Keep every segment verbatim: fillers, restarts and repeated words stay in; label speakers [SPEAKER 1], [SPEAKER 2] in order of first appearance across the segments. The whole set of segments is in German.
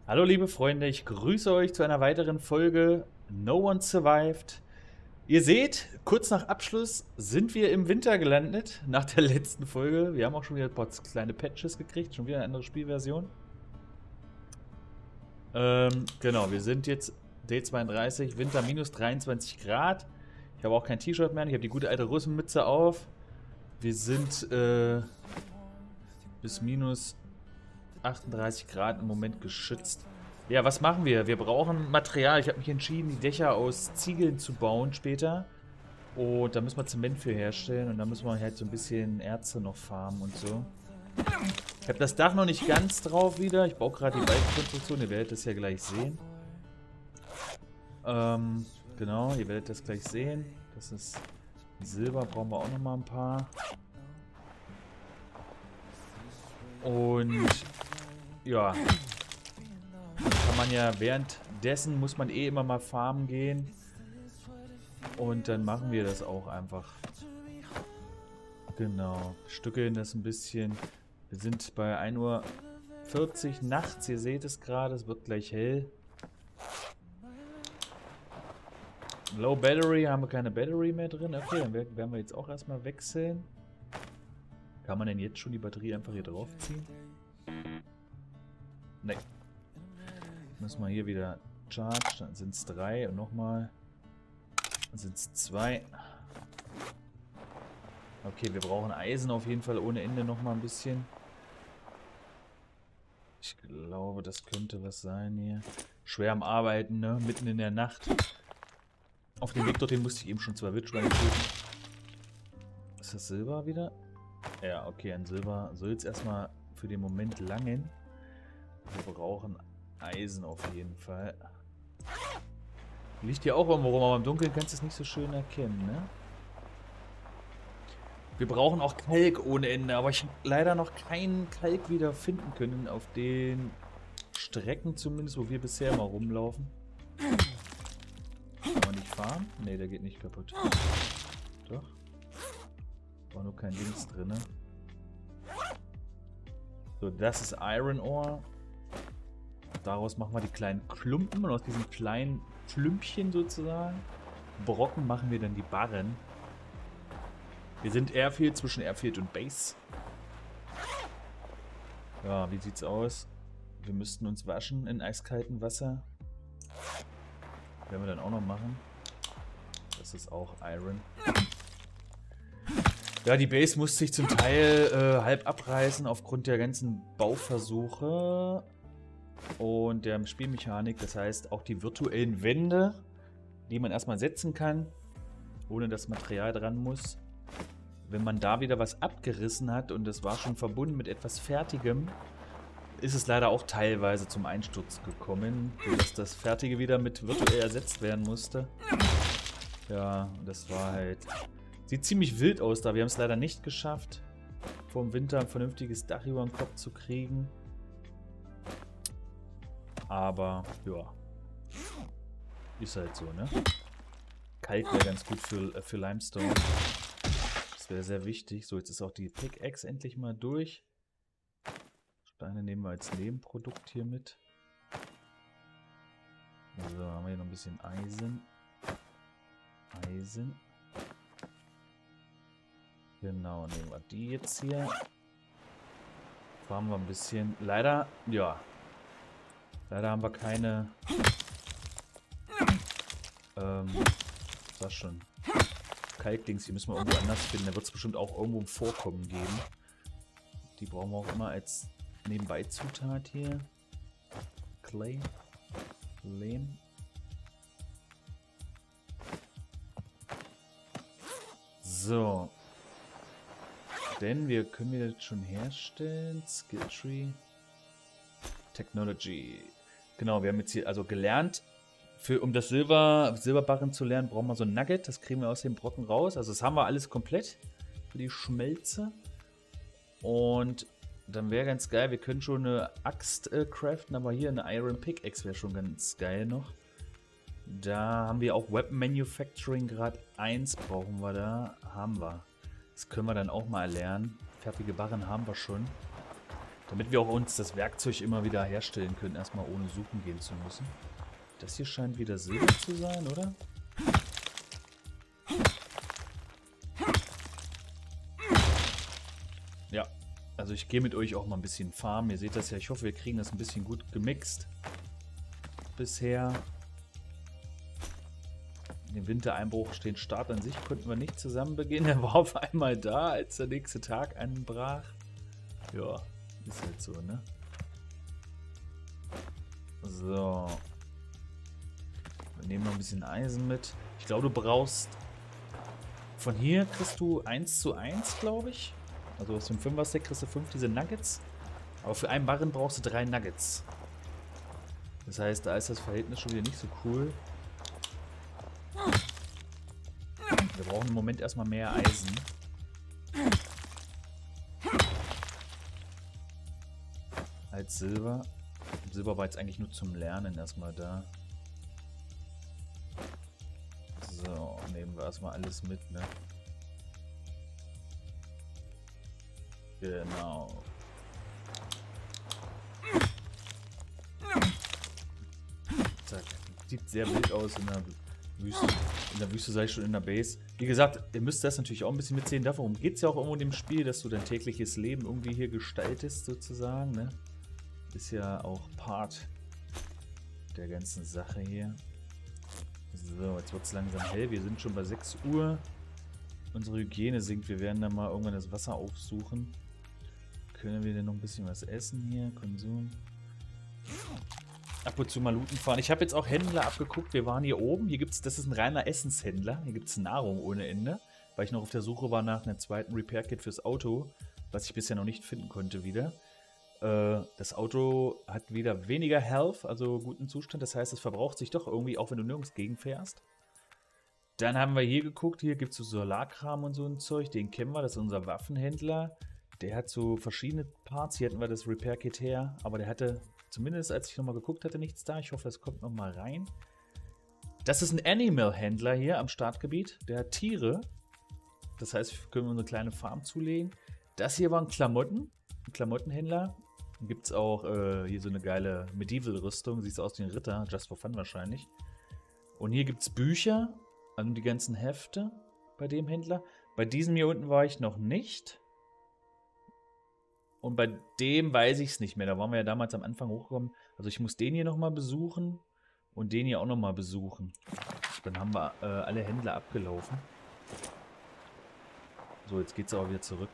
[SPEAKER 1] Hallo liebe Freunde, ich grüße euch zu einer weiteren Folge No One Survived. Ihr seht, kurz nach Abschluss sind wir im Winter gelandet, nach der letzten Folge. Wir haben auch schon wieder ein paar kleine Patches gekriegt, schon wieder eine andere Spielversion. Ähm, genau, wir sind jetzt D zweiunddreißig, Winter minus dreiundzwanzig Grad. Ich habe auch kein T-Shirt mehr, ich habe die gute alte Russenmütze auf. Wir sind äh, bis minus achtunddreißig Grad im Moment geschützt. Ja, was machen wir? Wir brauchen Material. Ich habe mich entschieden, die Dächer aus Ziegeln zu bauen später. Und da müssen wir Zement für herstellen. Und da müssen wir halt so ein bisschen Erze noch farmen und so. Ich habe das Dach noch nicht ganz drauf wieder. Ich baue gerade die Balkenkonstruktion. Ihr werdet das ja gleich sehen. Ähm, genau, ihr werdet das gleich sehen. Das ist Silber, brauchen wir auch noch mal ein paar. Und ja, kann man ja währenddessen, muss man eh immer mal farmen gehen. Und dann machen wir das auch einfach. Genau, stückeln das ein bisschen. Wir sind bei ein Uhr vierzig nachts, ihr seht es gerade, es wird gleich hell. Low Battery, haben wir keine Battery mehr drin. Okay, dann werden wir jetzt auch erstmal wechseln. Kann man denn jetzt schon die Batterie einfach hier drauf ziehen? Ne. Müssen wir hier wieder charge, dann sind es drei und nochmal. Dann sind es zwei. Okay, wir brauchen Eisen auf jeden Fall ohne Ende nochmal ein bisschen. Ich glaube, das könnte was sein hier. Schwer am Arbeiten, ne? Mitten in der Nacht. Auf dem Weg dorthin musste ich eben schon zwei Wildschweine töten. Ist das Silber wieder? Ja, okay, an Silber soll es erstmal für den Moment langen. Wir brauchen Eisen auf jeden Fall. Liegt hier auch irgendwo rum, aber im Dunkeln kannst du es nicht so schön erkennen, ne? Wir brauchen auch Kalk ohne Ende, aber ich habe leider noch keinen Kalk wieder finden können auf den Strecken zumindest, wo wir bisher mal rumlaufen. Kann man nicht fahren? Ne, der geht nicht kaputt. Doch. War nur kein Dings drin, ne? So, das ist Iron Ore. Daraus machen wir die kleinen Klumpen und aus diesen kleinen Klümpchen sozusagen, Brocken, machen wir dann die Barren. Wir sind Airfield, zwischen Airfield und Base. Ja, wie sieht's aus? Wir müssten uns waschen in eiskaltem Wasser. Werden wir dann auch noch machen. Das ist auch Iron. Ja, die Base muss sich zum Teil äh, halb abreißen aufgrund der ganzen Bauversuche und der Spielmechanik. Das heißt, auch die virtuellen Wände, die man erstmal setzen kann, ohne dass Material dran muss. Wenn man da wieder was abgerissen hat und das war schon verbunden mit etwas Fertigem, ist es leider auch teilweise zum Einsturz gekommen, sodass das Fertige wieder mit virtuell ersetzt werden musste. Ja, das war halt... Sieht ziemlich wild aus da. Wir haben es leider nicht geschafft, vor dem Winter ein vernünftiges Dach über den Kopf zu kriegen. Aber, ja. Ist halt so, ne? Kalk wäre ganz gut für, äh, für Limestone. Das wäre sehr wichtig. So, jetzt ist auch die Pickaxe endlich mal durch. Steine nehmen wir als Nebenprodukt hier mit. So, haben wir hier noch ein bisschen Eisen. Eisen. Genau, nehmen wir die jetzt hier. Fahren wir ein bisschen. Leider, ja. Leider haben wir keine. Ähm, was schon. Kalkdings, die müssen wir irgendwo anders finden. Da wird es bestimmt auch irgendwo ein Vorkommen geben. Die brauchen wir auch immer als Nebenbei-Zutat hier. Clay. Lehm. So. Denn wir können wir das schon herstellen. Skilltree. Technology. Genau, wir haben jetzt hier also gelernt, für, um das Silber, Silberbarren zu lernen, brauchen wir so ein Nugget. Das kriegen wir aus dem Brocken raus. Also das haben wir alles komplett für die Schmelze. Und dann wäre ganz geil, wir können schon eine Axt äh, craften, aber hier eine Iron Pickaxe wäre schon ganz geil noch. Da haben wir auch Weapon Manufacturing Grad eins brauchen wir da. Haben wir. Das können wir dann auch mal lernen. Fertige Barren haben wir schon. Damit wir auch uns das Werkzeug immer wieder herstellen können, erstmal ohne suchen gehen zu müssen. Das hier scheint wieder Silber zu sein, oder? Ja, also ich gehe mit euch auch mal ein bisschen farmen. Ihr seht das ja, ich hoffe, wir kriegen das ein bisschen gut gemixt. Bisher. Den Wintereinbruch stehen Start an sich konnten wir nicht zusammen beginnen. Er war auf einmal da, als der nächste Tag anbrach. Ja, ist halt so, ne? So. Wir nehmen noch ein bisschen Eisen mit. Ich glaube, du brauchst... Von hier kriegst du eins zu eins, glaube ich. Also aus dem Fünfer-Stack kriegst du fünf diese Nuggets. Aber für einen Barren brauchst du drei Nuggets. Das heißt, da ist das Verhältnis schon wieder nicht so cool. Wir brauchen im Moment erstmal mehr Eisen. Als Silber. Silber war jetzt eigentlich nur zum Lernen erstmal da. So, nehmen wir erstmal alles mit, ne? Genau. Zack. Sieht sehr wild aus in der Wüste. In der Wüste sei ich schon in der Base. Wie gesagt, ihr müsst das natürlich auch ein bisschen mitsehen. Darum geht es ja auch irgendwo in dem Spiel, dass du dein tägliches Leben irgendwie hier gestaltest, sozusagen, ne? Ist ja auch Part der ganzen Sache hier. So, jetzt wird es langsam hell. Wir sind schon bei sechs Uhr. Unsere Hygiene sinkt. Wir werden dann mal irgendwann das Wasser aufsuchen. Können wir denn noch ein bisschen was essen hier? Konsum. Ab und zu mal looten fahren. Ich habe jetzt auch Händler abgeguckt. Wir waren hier oben. Hier gibt's, das ist ein reiner Essenshändler. Hier gibt es Nahrung ohne Ende. Weil ich noch auf der Suche war nach einem zweiten Repair-Kit fürs Auto. Was ich bisher noch nicht finden konnte wieder. Äh, das Auto hat wieder weniger Health, also guten Zustand. Das heißt, es verbraucht sich doch irgendwie, auch wenn du nirgends gegenfährst. Dann haben wir hier geguckt. Hier gibt es so Solarkram und so ein Zeug. Den kennen wir. Das ist unser Waffenhändler. Der hat so verschiedene Parts. Hier hatten wir das Repair-Kit her. Aber der hatte... Zumindest als ich nochmal geguckt hatte, nichts da. Ich hoffe, das kommt nochmal rein. Das ist ein Animal-Händler hier am Startgebiet. Der hat Tiere. Das heißt, können wir eine kleine Farm zulegen. Das hier waren Klamotten. Ein Klamottenhändler. Dann gibt es auch äh, hier so eine geile Medieval-Rüstung. Sieht aus wie ein Ritter. Just for fun wahrscheinlich. Und hier gibt es Bücher. Also die ganzen Hefte bei dem Händler. Bei diesem hier unten war ich noch nicht. Und bei dem weiß ich es nicht mehr. Da waren wir ja damals am Anfang hochgekommen. Also ich muss den hier nochmal besuchen. Und den hier auch nochmal besuchen. Dann haben wir äh, alle Händler abgelaufen. So, jetzt geht es aber wieder zurück.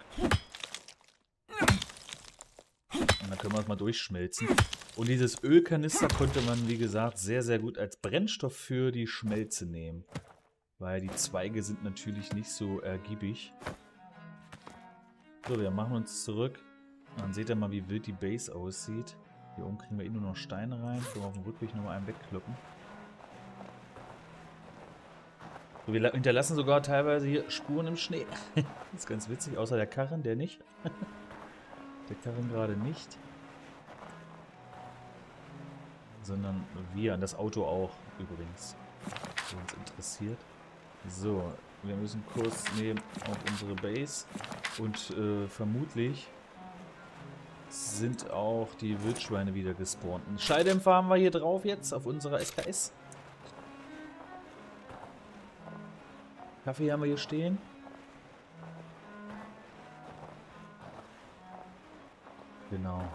[SPEAKER 1] Und dann können wir es mal durchschmelzen. Und dieses Ölkanister konnte man, wie gesagt, sehr, sehr gut als Brennstoff für die Schmelze nehmen. Weil die Zweige sind natürlich nicht so ergiebig. So, wir machen uns zurück. Dann seht ihr mal, wie wild die Base aussieht. Hier oben kriegen wir eh nur noch Steine rein. Können wir auf dem Rückweg nochmal einen wegkloppen. So, wir hinterlassen sogar teilweise hier Spuren im Schnee. Das ist ganz witzig, außer der Karren, der nicht. Der Karren gerade nicht. Sondern wir, und das Auto auch übrigens. Wenn uns interessiert. So, wir müssen Kurs nehmen auf unsere Base. Und äh, vermutlich sind auch die Wildschweine wieder gespawnt. Einen Schalldämpfer haben wir hier drauf jetzt auf unserer S K S. Kaffee haben wir hier stehen. Genau.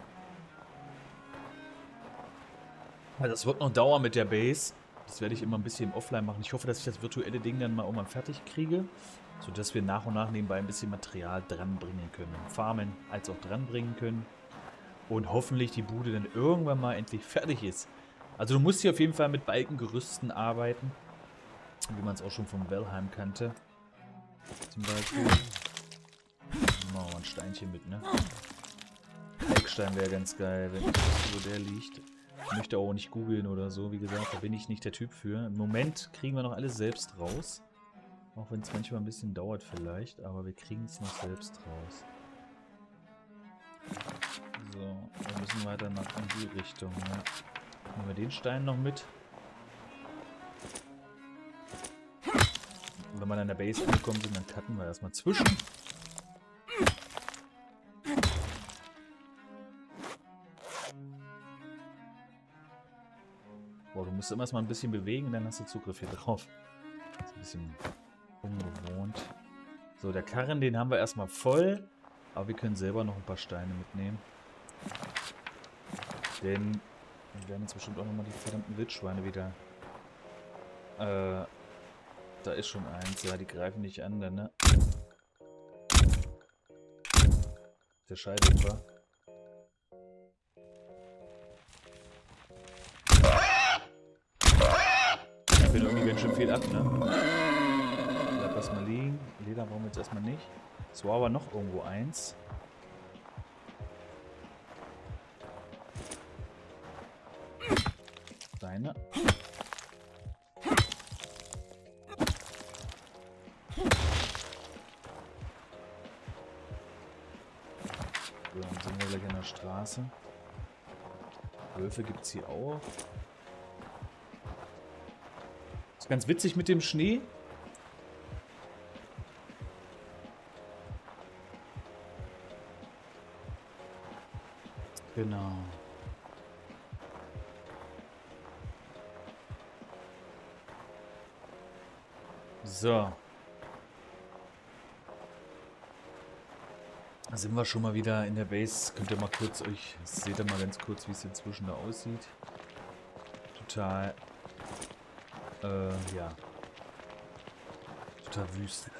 [SPEAKER 1] Also das wird noch dauern mit der Base. Das werde ich immer ein bisschen offline machen. Ich hoffe, dass ich das virtuelle Ding dann mal irgendwann fertig kriege. Sodass wir nach und nach nebenbei ein bisschen Material dranbringen können. Farmen als auch dranbringen können. Und hoffentlich die Bude dann irgendwann mal endlich fertig ist. Also du musst hier auf jeden Fall mit Balkengerüsten arbeiten. Wie man es auch schon vom Valheim kannte. Zum Beispiel. Machen wir mal ein Steinchen mit, ne? Kalkstein wäre ganz geil, wenn ich wüsste, wo der liegt. Ich möchte auch nicht googeln oder so. Wie gesagt, da bin ich nicht der Typ für. Im Moment kriegen wir noch alles selbst raus. Auch wenn es manchmal ein bisschen dauert vielleicht. Aber wir kriegen es noch selbst raus. So, wir müssen weiter nach in die Richtung. Ne? Nehmen wir den Stein noch mit. Und wenn wir an der Base angekommen sind, dann cutten wir erstmal zwischen. Oh, du musst immer erst mal ein bisschen bewegen und dann hast du Zugriff hier drauf. Das ist ein bisschen ungewohnt. So, der Karren, den haben wir erstmal voll. Aber wir können selber noch ein paar Steine mitnehmen. Denn wir werden jetzt bestimmt auch nochmal die verdammten Wildschweine wieder... Äh, da ist schon eins. Ja, die greifen nicht an, dann, ne? Der Scheibenhupfer. Ich bin irgendwie ganz schön viel ab, ne? Bleib das mal liegen. Leder brauchen wir jetzt erstmal nicht. Es war aber noch irgendwo eins. Deine. So, dann sind wir gleich an der Straße. Wölfe gibt es hier auch. Ist ganz witzig mit dem Schnee. Genau. So. Da sind wir schon mal wieder in der Base. Könnt ihr mal kurz euch, seht ihr mal ganz kurz, wie es inzwischen da aussieht. Total, äh, ja. Total wüst.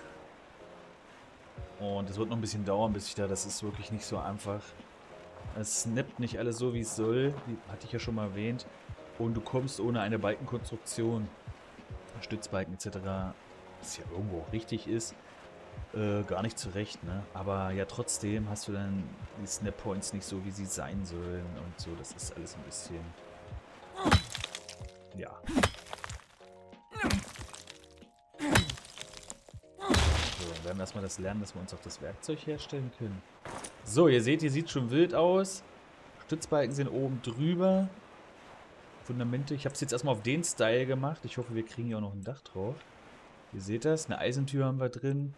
[SPEAKER 1] Und es wird noch ein bisschen dauern, bis ich da, das ist wirklich nicht so einfach. Es snappt nicht alles so, wie es soll. Die hatte ich ja schon mal erwähnt. Und du kommst ohne eine Balkenkonstruktion, Stützbalken et cetera, was ja irgendwo auch richtig ist, äh, gar nicht zurecht, ne? Aber ja, trotzdem hast du dann die Snap Points nicht so, wie sie sein sollen und so. Das ist alles ein bisschen... Ja. So, dann werden wir erstmal das lernen, dass wir uns auch das Werkzeug herstellen können. So, ihr seht, hier sieht schon wild aus. Stützbalken sind oben drüber. Fundamente. Ich habe es jetzt erstmal auf den Style gemacht. Ich hoffe, wir kriegen hier auch noch ein Dach drauf. Ihr seht das. Eine Eisentür haben wir drin.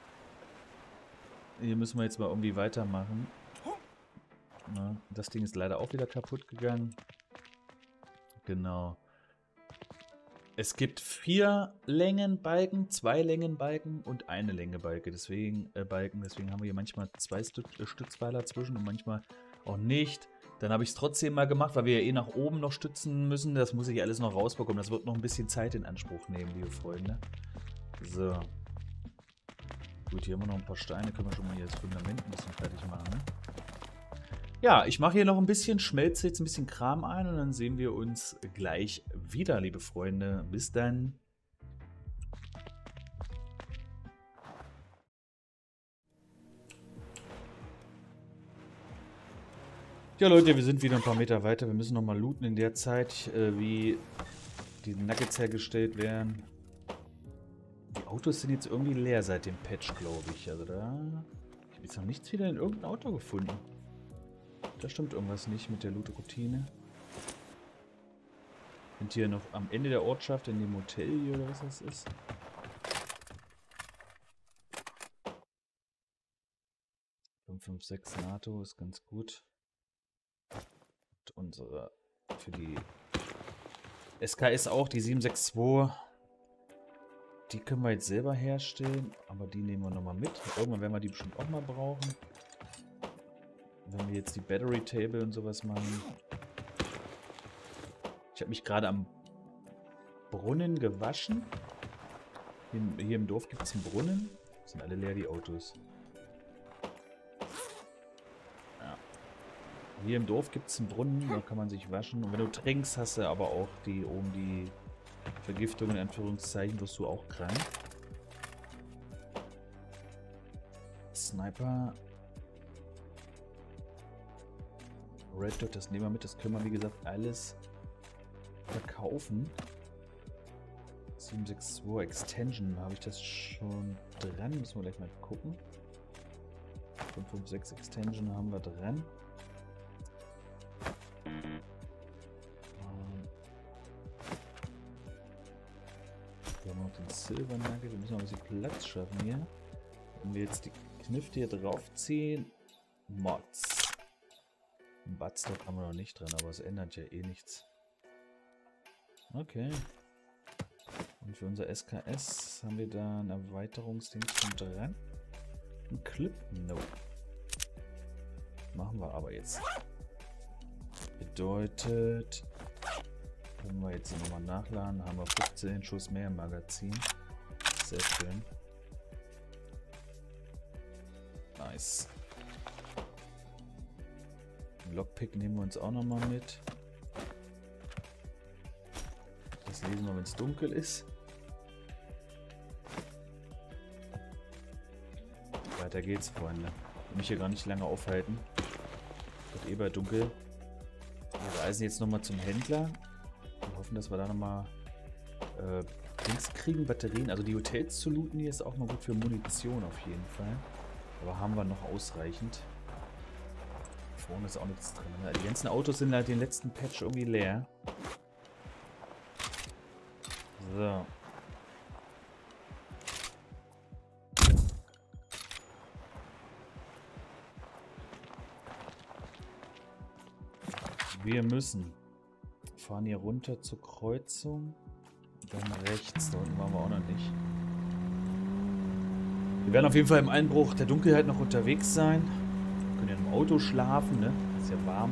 [SPEAKER 1] Hier müssen wir jetzt mal irgendwie weitermachen. Na, das Ding ist leider auch wieder kaputt gegangen. Genau. Es gibt vier Längenbalken, zwei Längenbalken und eine Längebalke. Deswegen, äh, Balken, deswegen haben wir hier manchmal zwei Stück, äh, Stützpfeiler zwischen und manchmal auch nicht. Dann habe ich es trotzdem mal gemacht, weil wir ja eh nach oben noch stützen müssen. Das muss ich alles noch rausbekommen. Das wird noch ein bisschen Zeit in Anspruch nehmen, liebe Freunde. So. Gut, hier haben wir noch ein paar Steine. Können wir schon mal hier das Fundament ein bisschen fertig machen, ne? Ja, ich mache hier noch ein bisschen, schmelze jetzt ein bisschen Kram ein und dann sehen wir uns gleich wieder, liebe Freunde. Bis dann. Ja, Leute, wir sind wieder ein paar Meter weiter. Wir müssen nochmal looten in der Zeit, äh, wie die Nuggets hergestellt werden. Die Autos sind jetzt irgendwie leer seit dem Patch, glaube ich. Also da... Ich habe jetzt noch nichts wieder in irgendein Auto gefunden. Da stimmt irgendwas nicht mit der Loot-Routine. Sind hier noch am Ende der Ortschaft in dem Hotel hier oder was das ist? fünf fünf sechs NATO ist ganz gut. Und unsere für die S K S auch, die sieben sechs zwei. Die können wir jetzt selber herstellen, aber die nehmen wir nochmal mit. Irgendwann werden wir die bestimmt auch mal brauchen. Wenn wir jetzt die Battery Table und sowas machen. Ich habe mich gerade am Brunnen gewaschen. Hier, im- hier im Dorf gibt es einen Brunnen. Sind alle leer, die Autos. Ja. Hier im Dorf gibt es einen Brunnen, da kann man sich waschen. Und wenn du trinkst, hast du aber auch die oben die Vergiftung, in Anführungszeichen, wirst du auch krank. Sniper. Red Dot, das nehmen wir mit. Das können wir, wie gesagt, alles verkaufen. sieben sechs zwei Extension, habe ich das schon dran? Müssen wir gleich mal gucken. fünf fünf sechs Extension haben wir dran. Wir haben noch den Silver Nugget. Wir müssen noch ein bisschen Platz schaffen hier. Wenn wir jetzt die Knifte hier draufziehen. Mods. Ein Buttstock haben wir noch nicht drin, aber es ändert ja eh nichts. Okay. Und für unser S K S haben wir da ein Erweiterungsding schon dran. Ein Clip? No. Machen wir aber jetzt. Bedeutet, wenn wir jetzt nochmal nachladen, haben wir fünfzehn Schuss mehr im Magazin. Sehr schön. Nice. Ein Lockpick nehmen wir uns auch nochmal mit. Das lesen wir, wenn es dunkel ist. Weiter geht's, Freunde. Ich will mich hier gar nicht lange aufhalten. Wird eh bald dunkel. Wir reisen jetzt nochmal zum Händler. Wir hoffen, dass wir da nochmal äh, Dings kriegen, Batterien. Also die Hotels zu looten hier ist auch mal gut für Munition auf jeden Fall. Aber haben wir noch ausreichend. Vorne ist auch nichts drin. Die ganzen Autos sind halt den letzten Patch irgendwie leer. So. Wir müssen. Fahren hier runter zur Kreuzung. Dann rechts. Da unten waren wir auch noch nicht. Wir werden auf jeden Fall im Einbruch der Dunkelheit noch unterwegs sein. Wir können ja im Auto schlafen, ne? Ist ja warm.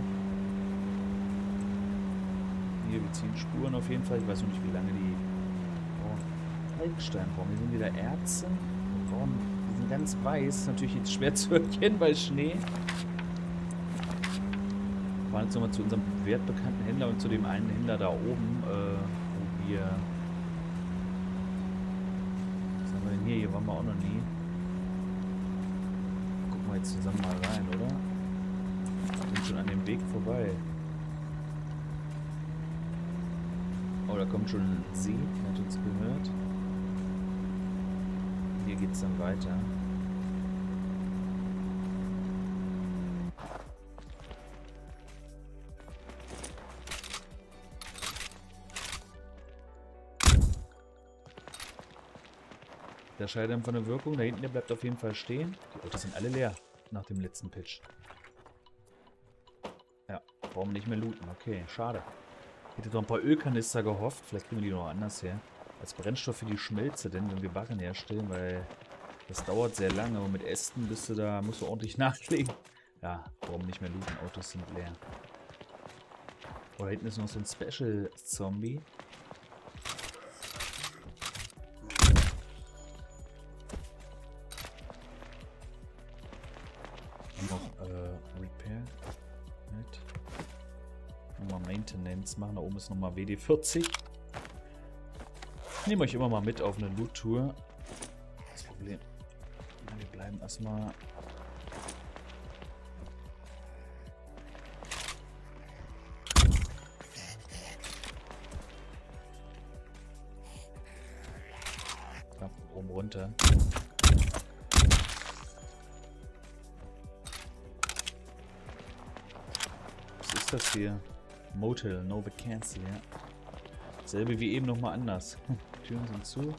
[SPEAKER 1] Hier, wir ziehen Spuren auf jeden Fall. Ich weiß noch nicht, wie lange die... Oh, Kalksteinbaum. Hier sind wieder Erze. Warum? Die sind ganz weiß. Ist natürlich jetzt schwer zu erkennen bei Schnee. Wir fahren jetzt nochmal zu unserem wertbekannten Händler und zu dem einen Händler da oben, äh, wo wir... Was haben wir denn hier? Hier waren wir auch noch nie. Gucken wir jetzt zusammen mal rein, oder? Wir sind schon an dem Weg vorbei. Oh, da kommt schon ein See, hat uns gehört. Hier geht es dann weiter. Der Schalldämpfer eine Wirkung. Da hinten, der bleibt auf jeden Fall stehen. Die Autos sind alle leer nach dem letzten Pitch. Ja, warum nicht mehr looten? Okay, schade. Ich hätte doch ein paar Ölkanister gehofft. Vielleicht kriegen wir die noch anders her. Als Brennstoff für die Schmelze, denn wenn wir Barren herstellen, weil das dauert sehr lange. Aber mit Ästen bist du da, musst du ordentlich nachlegen. Ja, warum nicht mehr looten? Autos sind leer. Oh, da hinten ist noch so ein Special-Zombie. Noch äh, Repair. Right. Nochmal Maintenance machen. Da oben ist nochmal W D vierzig. Ich nehme euch immer mal mit auf eine Loot-Tour. Das Problem. Wir bleiben erstmal. Ja, oben runter. Was ist das hier? Motel, no vacancy, ja. Selbe wie eben nochmal anders. Türen sind zu.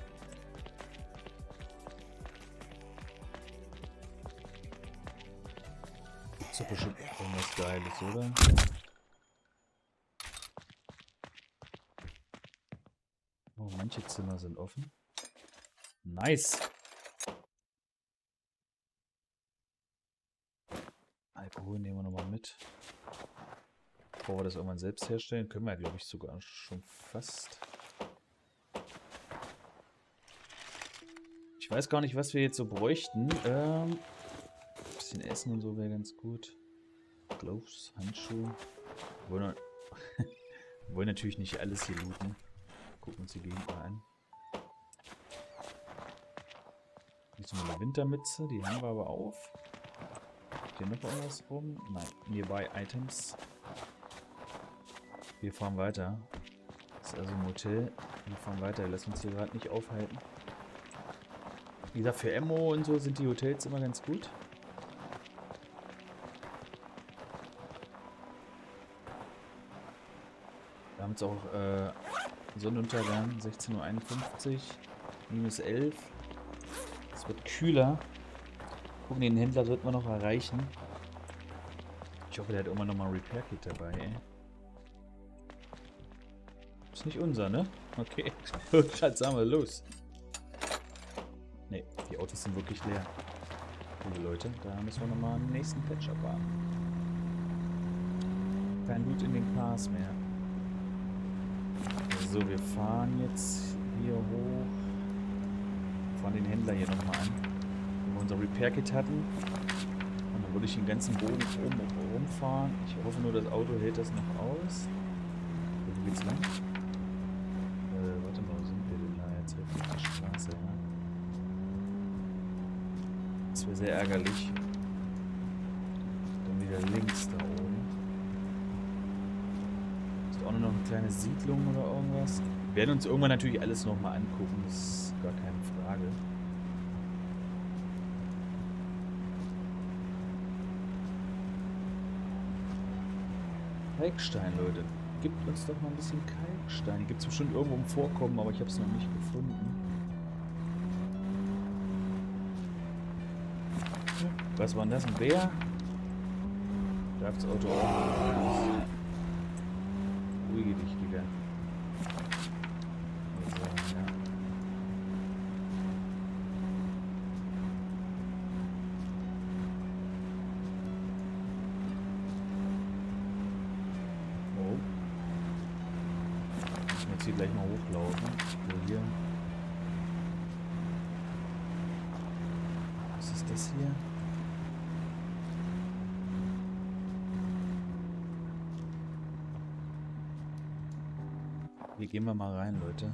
[SPEAKER 1] Gibt's doch bestimmt irgendwas Geiles, oder? Oh, manche Zimmer sind offen. Nice! Alkohol nehmen wir nochmal mit. Bevor wir das irgendwann selbst herstellen, können wir ja, glaube ich, sogar schon fast. Ich weiß gar nicht, was wir jetzt so bräuchten. Ähm, ein bisschen Essen und so wäre ganz gut. Gloves, Handschuhe. Wir wollen, wir wollen natürlich nicht alles hier looten. Gucken uns die Gegend mal an. Hier ist noch eine Wintermütze, die haben wir aber auf. Hier noch irgendwas rum? Nein, nearby Items. Wir fahren weiter. Das ist also ein Motel. Wir fahren weiter. Lass uns hier gerade nicht aufhalten. Wie gesagt, für Ammo und so sind die Hotels immer ganz gut. Wir haben jetzt auch äh, Sonnenuntergang, sechzehn Uhr einundfünfzig, minus elf. Es wird kühler. Gucken, den Händler sollten wir noch erreichen. Ich hoffe, der hat irgendwann nochmal ein Repair-Kit dabei, ey. Ist nicht unser, ne? Okay. Schatz, sagen wir los. Ne, die Autos sind wirklich leer. Liebe Leute, da müssen wir nochmal einen nächsten Patch abwarten. Kein Loot in den Cars mehr. So, wir fahren jetzt hier hoch. Fahren den Händler hier nochmal an. Wo wir unser Repair-Kit hatten. Und dann würde ich den ganzen Bogen oben rumfahren. Ich hoffe nur, das Auto hält das noch aus. Wo geht's lang? Äh, warte mal, wo sind wir denn da jetzt? Auf der Straße, ja. Das wäre sehr ärgerlich. Dann wieder links da oben. Ist auch noch eine kleine Siedlung oder irgendwas. Wir werden uns irgendwann natürlich alles nochmal angucken, das ist gar keine Frage. Kalkstein, Leute. Gibt uns doch mal ein bisschen Kalkstein. Die gibt es bestimmt irgendwo im Vorkommen, aber ich habe es noch nicht gefunden. Was war denn das? Ein Bär? Darf das Auto auch. Ruhige dich, Digga. Also, ja. Oh. Müssen wir jetzt hier gleich mal hochlaufen. So, hier. Was ist das hier? Hier gehen wir mal rein, Leute.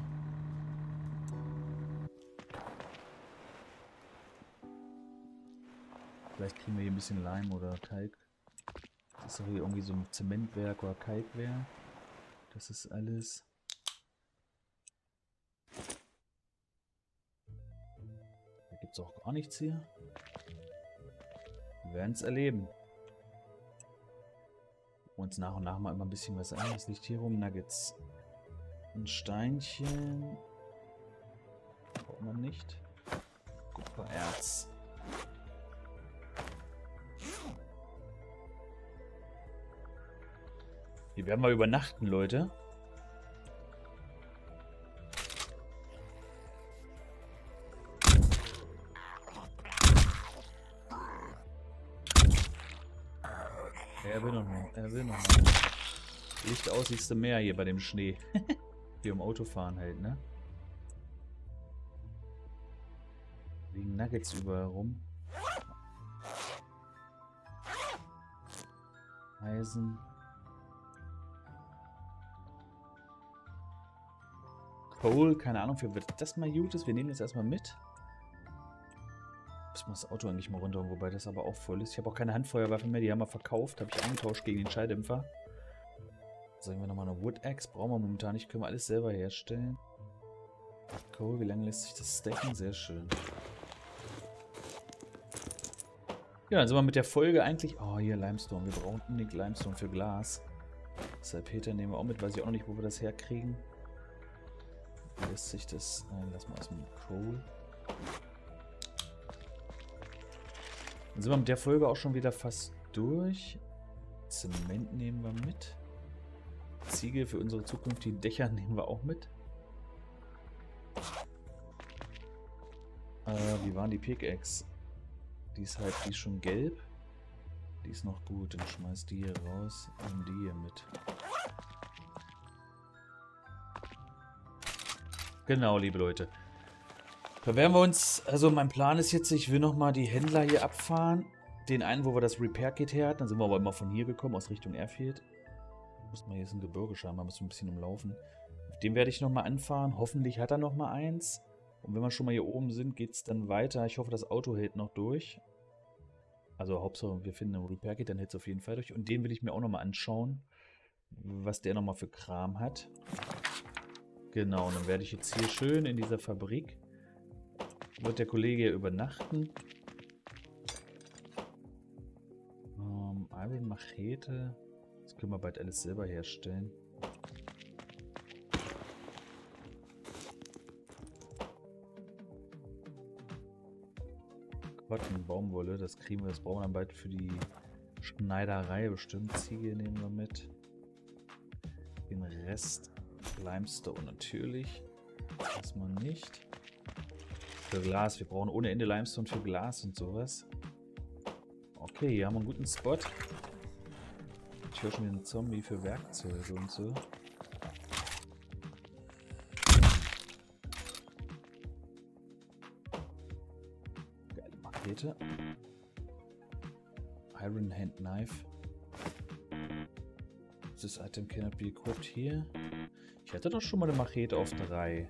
[SPEAKER 1] Vielleicht kriegen wir hier ein bisschen Leim oder Kalk. Das ist doch hier irgendwie so ein Zementwerk oder Kalkwerk. Das ist alles. Da gibt es auch gar nichts hier. Wir werden es erleben. Uns nach und nach mal immer ein bisschen was an. Was liegt hier rum? Nuggets. Ein Steinchen. Braucht man nicht. Kupfererz. Hier werden wir übernachten, Leute. Er will noch mal. Er will noch mal. Licht aus, siehst du mehr hier bei dem Schnee. Hier im Autofahren halt, ne? Liegen Nuggets überall rum. Eisen. Coal, keine Ahnung, für wird das mal gut ist. Wir nehmen das erstmal mit. Ich muss das Auto eigentlich mal runter, wobei das aber auch voll ist. Ich habe auch keine Handfeuerwaffe mehr, die haben wir verkauft. Habe ich eingetauscht gegen den Schalldämpfer. Sagen wir nochmal eine Wood Axe. Brauchen wir momentan nicht. Können wir alles selber herstellen. Cool, wie lange lässt sich das stacken? Sehr schön. Ja, dann sind wir mit der Folge eigentlich... Oh, hier Limestone. Wir brauchen unbedingt Limestone für Glas. Salpeter nehmen wir auch mit. Weiß ich auch noch nicht, wo wir das herkriegen. Wie lässt sich das... Nein, lass mal aus dem Coal. Dann sind wir mit der Folge auch schon wieder fast durch. Zement nehmen wir mit. Ziegel für unsere zukünftigen Dächer nehmen wir auch mit. Äh, wie waren die Pickaxe? Die ist halt, die ist schon gelb. Die ist noch gut. Dann schmeiß die hier raus und die hier mit. Genau, liebe Leute. Da werden wir uns, also mein Plan ist jetzt, ich will nochmal die Händler hier abfahren. Den einen, wo wir das Repair-Kit her hatten. Dann sind wir aber immer von hier gekommen, aus Richtung Airfield. Muss man hier ist ein Gebirge scheinbar, muss ein bisschen umlaufen. Auf dem werde ich nochmal anfahren. Hoffentlich hat er nochmal eins. Und wenn wir schon mal hier oben sind, geht es dann weiter. Ich hoffe, das Auto hält noch durch. Also Hauptsache, wir finden ein Repair-Kit, dann hält es auf jeden Fall durch. Und den will ich mir auch nochmal anschauen, was der nochmal für Kram hat. Genau, und dann werde ich jetzt hier schön in dieser Fabrik, wird der Kollege hier übernachten. Ähm, Iron Machete. Das können wir bald alles selber herstellen. Cotton, Baumwolle, das kriegen wir, das brauchen wir dann bald für die Schneiderei bestimmt. Ziegel nehmen wir mit. Den Rest Limestone natürlich. Erstmal nicht. Für Glas. Wir brauchen ohne Ende Limestone für Glas und sowas. Okay, hier haben wir einen guten Spot. Ich höre schon wieder einen Zombie für Werkzeuge und so. Geile Machete. Iron Hand Knife. This item cannot be equipped here. Ich hatte doch schon mal eine Machete auf drei.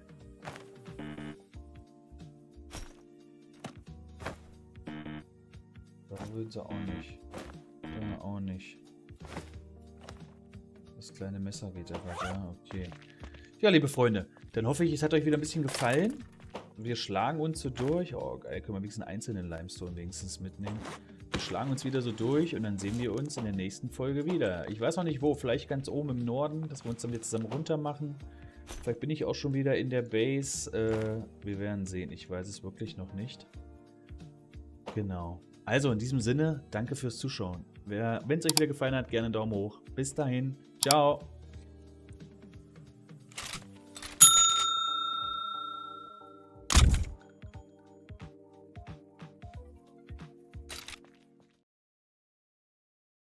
[SPEAKER 1] Da will sie auch nicht. Da auch nicht. Das kleine Messer geht aber da. Okay. Ja, liebe Freunde, dann hoffe ich, es hat euch wieder ein bisschen gefallen. Wir schlagen uns so durch. Oh, geil, können wir wenigstens einzelnen Limestone wenigstens mitnehmen. Wir schlagen uns wieder so durch und dann sehen wir uns in der nächsten Folge wieder. Ich weiß noch nicht wo, vielleicht ganz oben im Norden, dass wir uns dann wieder zusammen runter machen. Vielleicht bin ich auch schon wieder in der Base. Äh, wir werden sehen. Ich weiß es wirklich noch nicht. Genau. Also in diesem Sinne, danke fürs Zuschauen. Wenn es euch wieder gefallen hat, gerne einen Daumen hoch. Bis dahin. Ciao.